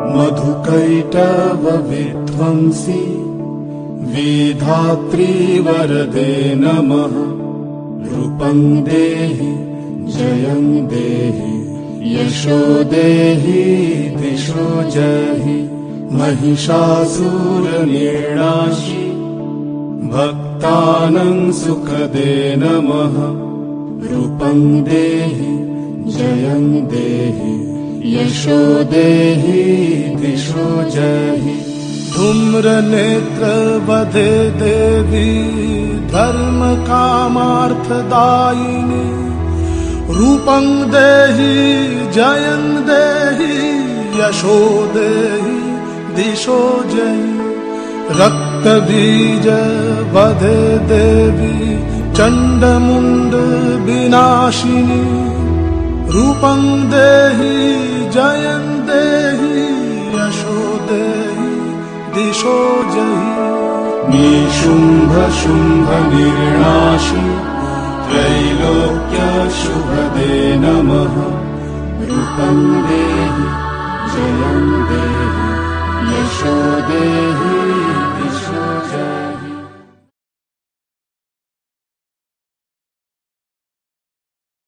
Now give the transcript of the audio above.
मधुकैटभ विध्वंसी विधात्री वरदे नमः। रूपं देहि जयं देहि यशो देहि दिशो जहि। महिषासुरनिर्नाशी भक्तानां सुखदे नमः। रूपं देहि जयं देहि यशो देहि दिशो जहि। धूम्रनेत्र वधे देवी धर्म कामार्थदायिनी। रूपं देहि जयं देहि यशो देहि दिशो जहि। रक्तबीज वधे देवी चंडमुंड विनाशिनी। रूपं देहि जयं देहि यशो देहि दिशो जहि। निशुंभ शुंभ निर्नाशी त्रैलोक्य शुभदे नमः। रूपं देहि जयं देहि यशो देहि